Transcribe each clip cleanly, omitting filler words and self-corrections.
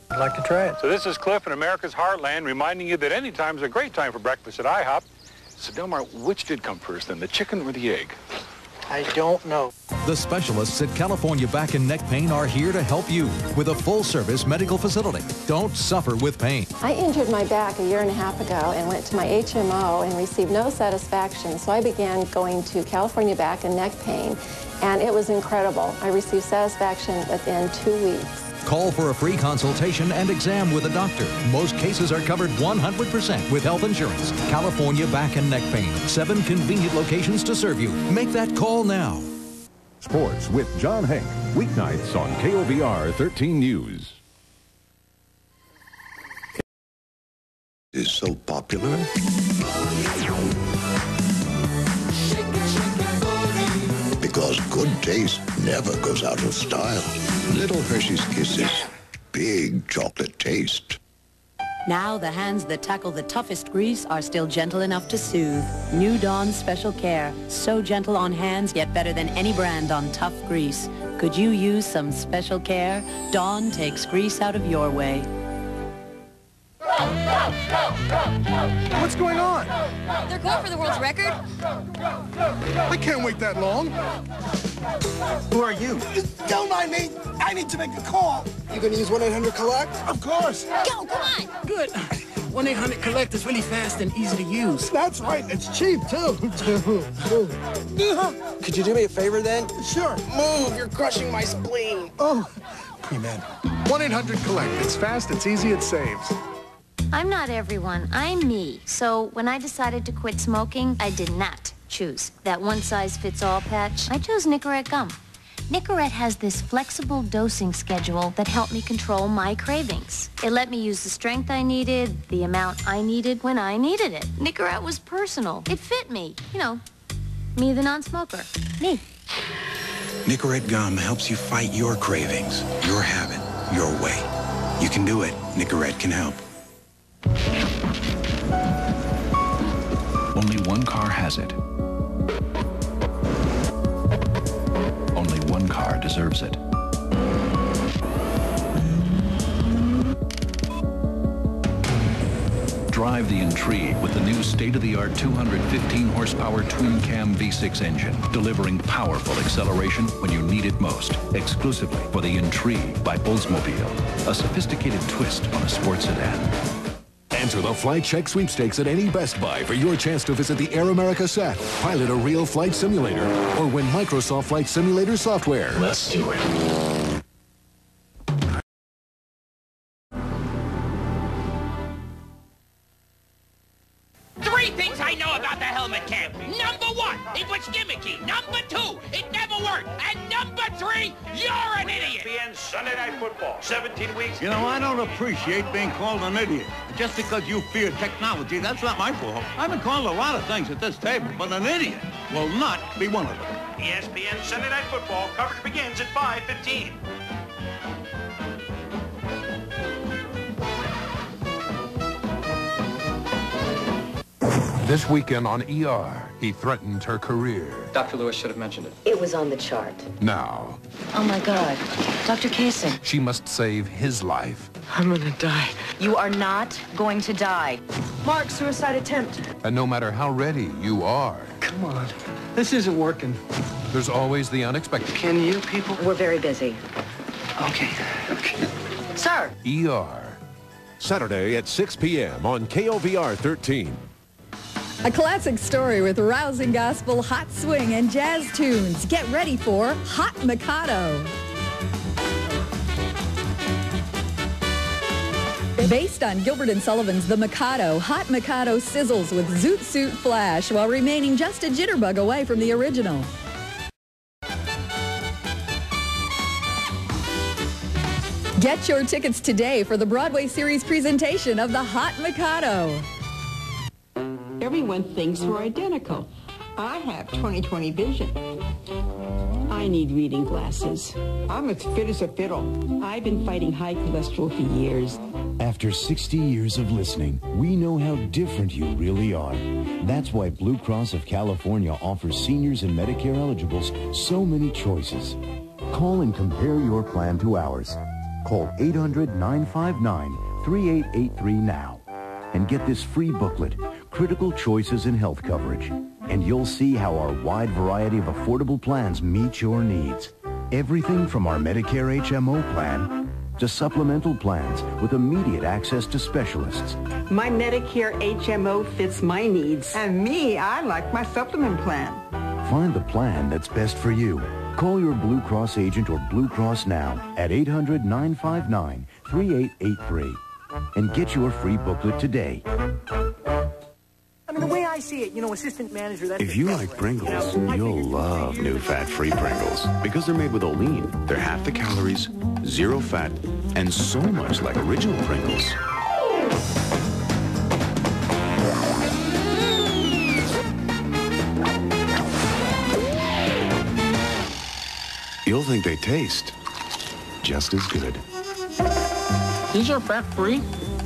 I'd like to try it. So this is Cliff in America's Heartland, reminding you that any time's a great time for breakfast at IHOP. So, Delmar, which did come first, then, the chicken or the egg? I don't know. The specialists at California Back and Neck Pain are here to help you with a full-service medical facility. Don't suffer with pain. I injured my back a year and a half ago and went to my HMO and received no satisfaction, so I began going to California Back and Neck Pain, and it was incredible. I received satisfaction within 2 weeks. Call for a free consultation and exam with a doctor. Most cases are covered 100% with health insurance. California Back and Neck Pain. 7 convenient locations to serve you. Make that call now. Sports with John Hank. Weeknights on KOVR 13 News. Is so popular. Because good taste never goes out of style. Little Hershey's Kisses. Big chocolate taste. Now the hands that tackle the toughest grease are still gentle enough to soothe. New Dawn Special Care. So gentle on hands, yet better than any brand on tough grease. Could you use some special care? Dawn takes grease out of your way. What's going on? They're going for the world's record. I can't wait that long. Who are you? Don't mind me. I need to make a call. You gonna use 1-800-COLLECT? Of course. Go, come on. Good. 1-800-COLLECT is really fast and easy to use. That's right. It's cheap, too. Could you do me a favor, then? Sure. Move. You're crushing my spleen. Oh. Pre-med. 1-800-COLLECT. It's fast, it's easy, it saves. I'm not everyone. I'm me. So when I decided to quit smoking, I did not choose that one-size-fits-all patch. I chose Nicorette gum. Nicorette has this flexible dosing schedule that helped me control my cravings. It let me use the strength I needed, the amount I needed when I needed it. Nicorette was personal. It fit me. You know, me the non-smoker. Me. Nicorette gum helps you fight your cravings, your habit, your way. You can do it. Nicorette can help. Only one car has it. Only one car deserves it. Drive the Intrigue with the new state-of-the-art 215-horsepower twin-cam V6 engine, delivering powerful acceleration when you need it most, exclusively for the Intrigue by Oldsmobile, a sophisticated twist on a sports sedan. Enter the Flight Check Sweepstakes at any Best Buy for your chance to visit the Air America set, pilot a real flight simulator, or win Microsoft Flight Simulator software. Let's do it. Three things I know about the helmet cam. Number 1, it was gimmicky. Number 2, it never worked. And number 3, you're an idiot. ESPN Sunday Night Football, 17 weeks. You know, I don't appreciate being called an idiot. Just because you fear technology, that's not my fault. I've been called a lot of things at this table, but an idiot will not be one of them. ESPN Sunday Night Football coverage begins at 5:15. This weekend on ER, he threatened her career. Dr. Lewis should have mentioned it. It was on the chart. Now, Oh my God. Dr. Kaysen. she must save his life. I'm gonna die. You are not going to die. Mark, suicide attempt. And no matter how ready you are, Come on. This isn't working. there's always the unexpected. Can you people? We're very busy. Okay. Sir. ER. Saturday at 6 p.m. on KOVR 13. A classic story with rousing gospel, hot swing, and jazz tunes. Get ready for Hot Mikado. Based on Gilbert and Sullivan's The Mikado, Hot Mikado sizzles with Zoot Suit Flash while remaining just a jitterbug away from the original. Get your tickets today for the Broadway series presentation of the Hot Mikado. Everyone thinks we're identical. I have 20/20 vision. I need reading glasses. I'm as fit as a fiddle. I've been fighting high cholesterol for years. After 60 years of listening, we know how different you really are. That's why Blue Cross of California offers seniors and Medicare eligibles so many choices. Call and compare your plan to ours. Call 800-959-3883 now and get this free booklet, Critical Choices in Health Coverage. And you'll see how our wide variety of affordable plans meet your needs. Everything from our Medicare HMO plan to supplemental plans with immediate access to specialists. My Medicare HMO fits my needs. And me, I like my supplement plan. Find the plan that's best for you. Call your Blue Cross agent or Blue Cross now at 800-959-3883 and get your free booklet today. I mean, the way I see it, assistant manager, that's... If you like Pringles, you'll love new fat-free Pringles. Because they're made with Olean, they're half the calories, 0 fat, and so much like original Pringles. You'll think they taste just as good. These are fat-free?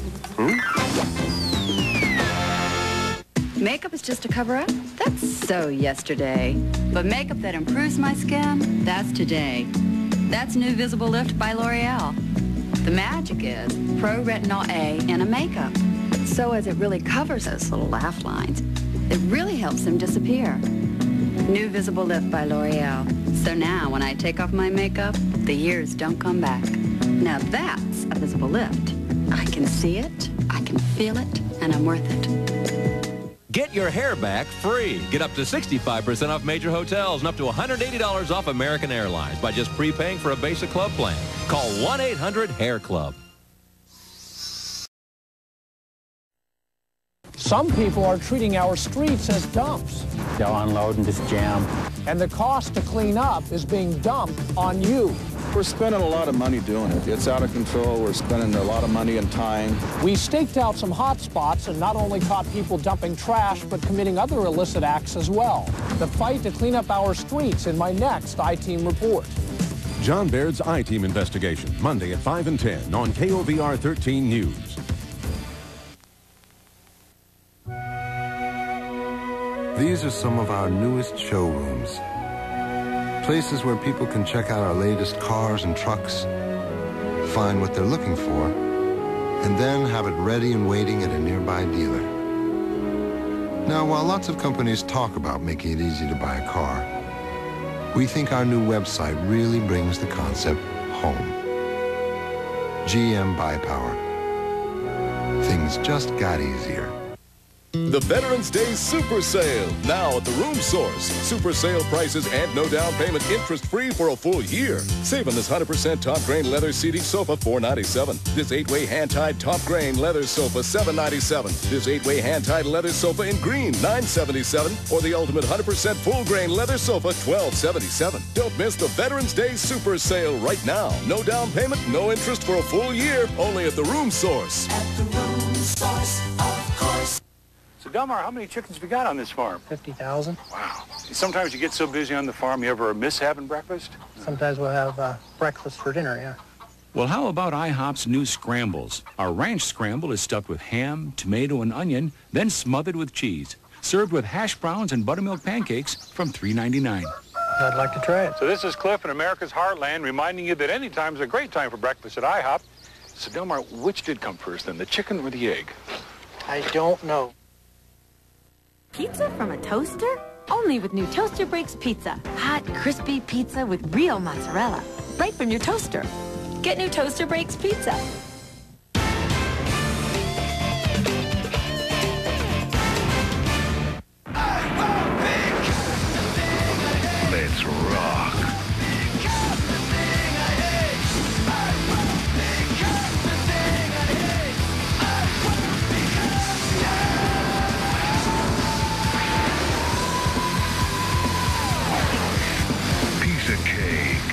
Makeup is just a cover-up? That's so yesterday. But makeup that improves my skin, that's today. That's new Visible Lift by L'Oreal. The magic is Pro Retinol A in a makeup. So as it really covers those little laugh lines, it really helps them disappear. New Visible Lift by L'Oreal. So now when I take off my makeup, the years don't come back. Now that's a visible lift. I can see it, I can feel it, and I'm worth it. Get your hair back free. Get up to 65% off major hotels and up to $180 off American Airlines by just prepaying for a basic club plan. Call 1-800-HAIR-CLUB. Some people are treating our streets as dumps. They'll unload and just jam. And the cost to clean up is being dumped on you. We're spending a lot of money doing it. It's out of control. We're spending a lot of money and time. We staked out some hot spots and not only caught people dumping trash, but committing other illicit acts as well. The fight to clean up our streets in my next I-Team report. John Baird's I-Team investigation, Monday at 5 and 10 on KOVR 13 News. These are some of our newest showrooms. Places where people can check out our latest cars and trucks, find what they're looking for, and then have it ready and waiting at a nearby dealer. Now, while lots of companies talk about making it easy to buy a car, we think our new website really brings the concept home. GM Buy Power. Things just got easier. The Veterans Day Super Sale, now at the Room Source. Super sale prices and no down payment, interest-free for a full year. Save on this 100% top grain leather seating sofa, $497. This 8-way hand-tied top grain leather sofa, $797. This 8-way hand-tied leather sofa in green, $977. Or the ultimate 100% full grain leather sofa, $1277. Don't miss the Veterans Day Super Sale right now. No down payment, no interest for a full year, only at the Room Source. At the Room Source, of course. So, Delmar, how many chickens have you got on this farm? 50,000. Wow. Sometimes you get so busy on the farm, you ever miss having breakfast? Sometimes we'll have breakfast for dinner, yeah. Well, how about IHOP's new scrambles? Our ranch scramble is stuffed with ham, tomato, and onion, then smothered with cheese. Served with hash browns and buttermilk pancakes from $3.99. I'd like to try it. So this is Cliff in America's Heartland reminding you that any time is a great time for breakfast at IHOP. So, Delmar, which did come first then, the chicken or the egg? I don't know. Pizza from a toaster? Only with new Toaster Breaks Pizza. Hot, crispy pizza with real mozzarella. Right from your toaster. Get new Toaster Breaks Pizza. Let's rock. Piece of cake.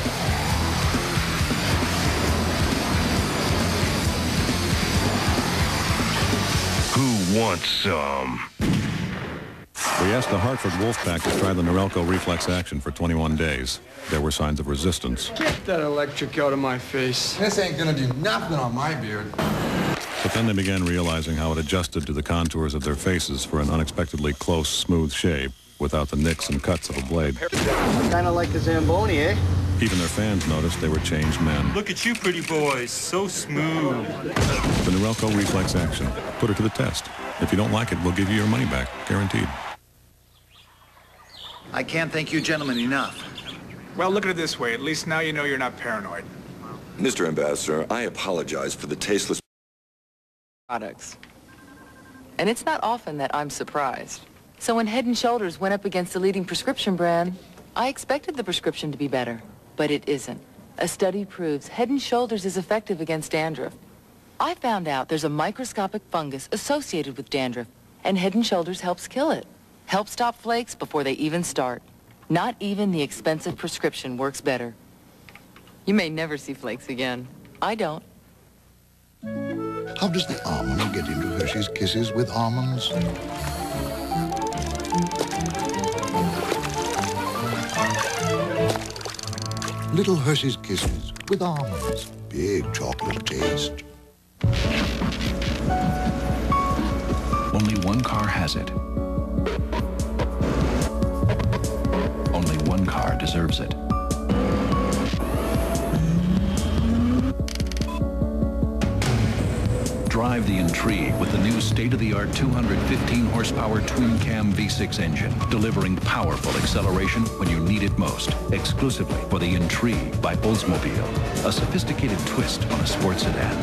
Who wants some? We asked the Hartford Wolfpack to try the Norelco reflex action for 21 days. There were signs of resistance. Get that electric out of my face. This ain't gonna do nothing on my beard. But then they began realizing how it adjusted to the contours of their faces for an unexpectedly close, smooth shave without the nicks and cuts of a blade. Kind of like the Zamboni, eh? Even their fans noticed they were changed men. Look at you pretty boys, so smooth. The Norelco Reflex Action. Put it to the test. If you don't like it, we'll give you your money back, guaranteed. I can't thank you gentlemen enough. Well, look at it this way. At least now you know you're not paranoid. Mr. Ambassador, I apologize for the tasteless products. And it's not often that I'm surprised. So when Head & Shoulders went up against a leading prescription brand, I expected the prescription to be better, but it isn't. A study proves Head & Shoulders is effective against dandruff. I found out there's a microscopic fungus associated with dandruff, and Head & Shoulders helps kill it. Helps stop flakes before they even start. Not even the expensive prescription works better. You may never see flakes again. I don't. How does the almond get into Hershey's Kisses with almonds? Little Hershey's Kisses with almonds. Big chocolate taste. Only one car has it. Only one car deserves it. Drive the Intrigue with the new state-of-the-art 215 horsepower twin-cam V6 engine, delivering powerful acceleration when you need it most. Exclusively for the Intrigue by Oldsmobile, a sophisticated twist on a sports sedan.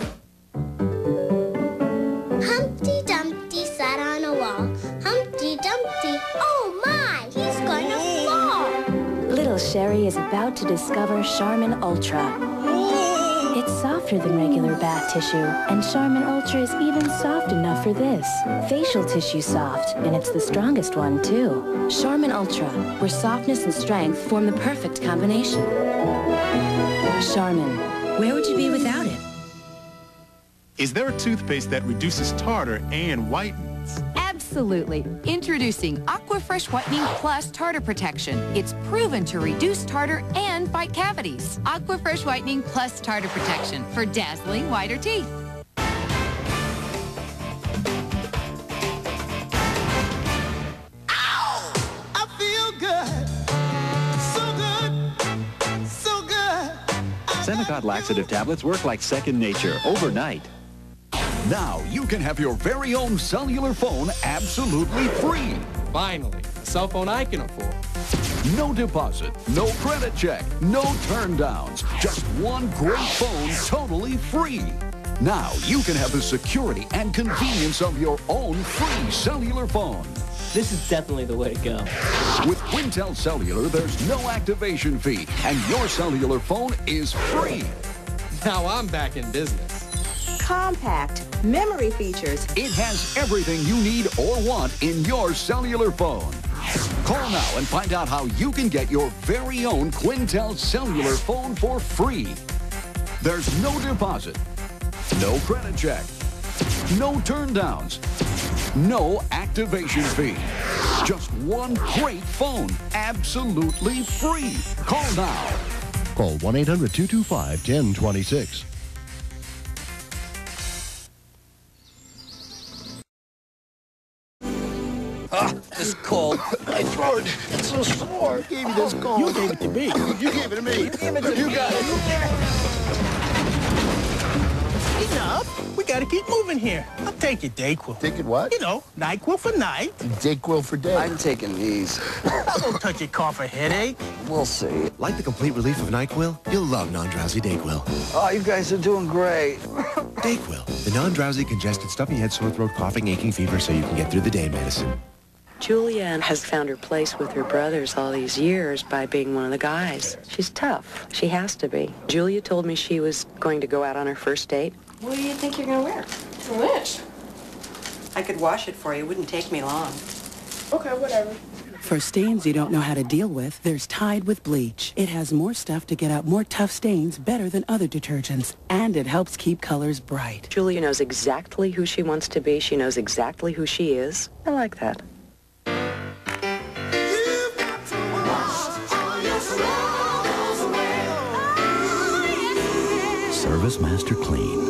Humpty Dumpty sat on a wall. Humpty Dumpty, oh my, he's going to fall. Little Sherry is about to discover Charmin Ultra. It's softer than regular bath tissue, and Charmin Ultra is even soft enough for this. Facial tissue soft, and it's the strongest one, too. Charmin Ultra, where softness and strength form the perfect combination. Charmin, where would you be without it? Is there a toothpaste that reduces tartar and whitens? Absolutely. Introducing Aquafresh Whitening Plus Tartar Protection. It's proven to reduce tartar and fight cavities. Aquafresh Whitening Plus Tartar Protection for dazzling whiter teeth. Ow! I feel good. So good. So good. Senokot laxative tablets work like second nature overnight. Now you can have your very own cellular phone absolutely free. Finally, a cell phone I can afford. No deposit, no credit check, no turn downs. Just one great phone totally free. Now you can have the security and convenience of your own free cellular phone. This is definitely the way to go. With Quintel Cellular, there's no activation fee, and your cellular phone is free. Now I'm back in business. Compact, memory features. It has everything you need or want in your cellular phone. Call now and find out how you can get your very own Quintel cellular phone for free. There's no deposit, no credit check, no turn downs, no activation fee. Just one great phone, absolutely free. Call now. Call 1-800-225-1026. It's cold. My throat, it's so sore. Who gave you this cold? You gave it to me. You gave it to me. You gave it to me. You got it. Enough. We gotta keep moving here. I'll take your Dayquil. Take it what? You know, NyQuil for night. Dayquil for day. I'm taking these. I won't touch your cough or headache. We'll see. Like the complete relief of NyQuil? You'll love non-drowsy Dayquil. Oh, you guys are doing great. Dayquil, the non-drowsy, congested, stuffy head, sore throat, coughing, aching fever, so you can get through the day medicine. Julianne has found her place with her brothers all these years by being one of the guys. She's tough. She has to be. Julia told me she was going to go out on her first date. What do you think you're going to wear? Which? I could wash it for you. It wouldn't take me long. Okay, whatever. For stains you don't know how to deal with, there's Tide with bleach. It has more stuff to get out more tough stains better than other detergents, and it helps keep colors bright. Julia knows exactly who she wants to be. She knows exactly who she is. I like that. Service Master Clean.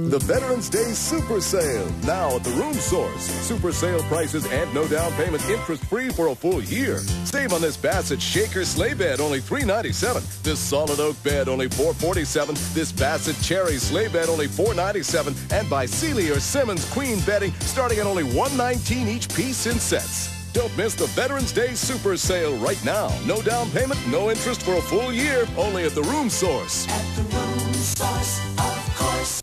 The Veterans Day Super Sale, now at the Room Source. Super sale prices and no down payment, interest-free for a full year. Save on this Bassett Shaker sleigh bed, only $397. This solid oak bed, only $447. This Bassett Cherry sleigh bed, only $497. And by Sealy or Simmons Queen bedding, starting at only $119 each piece in sets. Don't miss the Veterans Day Super Sale right now. No down payment, no interest for a full year, only at the Room Source. At the Room Source, of course.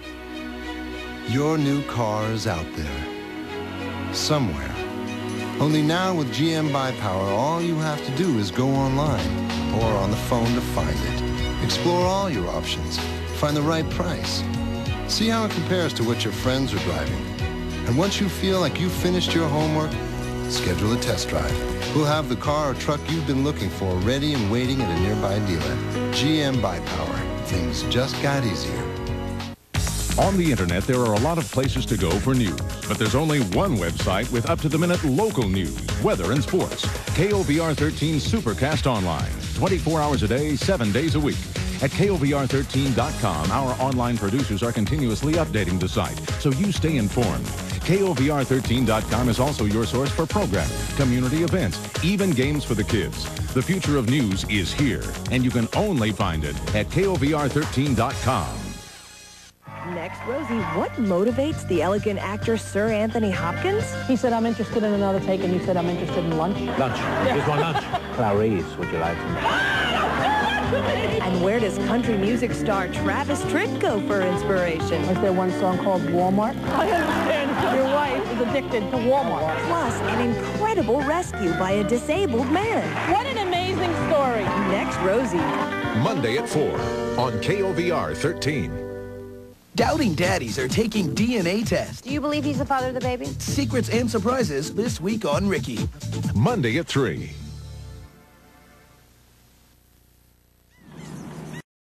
Your new car is out there. Somewhere. Only now with GM BuyPower, all you have to do is go online or on the phone to find it. Explore all your options. Find the right price. See how it compares to what your friends are driving. And once you feel like you've finished your homework, schedule a test drive. We'll have the car or truck you've been looking for ready and waiting at a nearby dealer. GM BuyPower. Things just got easier. On the internet, there are a lot of places to go for news, but there's only one website with up-to-the-minute local news, weather, and sports. KOVR 13 Supercast Online, 24 hours a day, 7 days a week. At KOVR13.com, our online producers are continuously updating the site, so you stay informed. KOVR13.com is also your source for programming, community events, even games for the kids. The future of news is here, and you can only find it at KOVR13.com. Next, Rosie, what motivates the elegant actor Sir Anthony Hopkins? He said, I'm interested in another take, and you said, I'm interested in lunch. Lunch. Just one lunch. Clarice, would you like some? And where does country music star Travis Tritt go for inspiration? Is there one song called Walmart? I understand. Your wife is addicted to Walmart. Plus, an incredible rescue by a disabled man. What an amazing story. Next, Rosie. Monday at 4 on KOVR 13. Doubting daddies are taking DNA tests. Do you believe he's the father of the baby? Secrets and surprises this week on Ricky. Monday at 3.